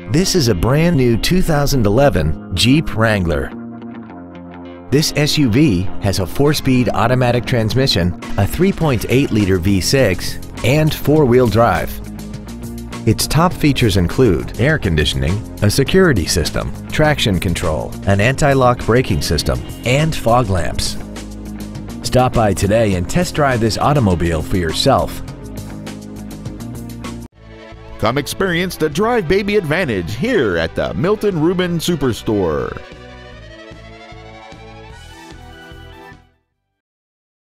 This is a brand new 2011 Jeep Wrangler. This SUV has a 4-speed automatic transmission, a 3.8-liter V6, and 4-wheel drive. Its top features include air conditioning, a security system, traction control, an anti-lock braking system, and fog lamps. Stop by today and test drive this automobile for yourself. Come experience the Drive Baby advantage here at the Milton Ruben Superstore.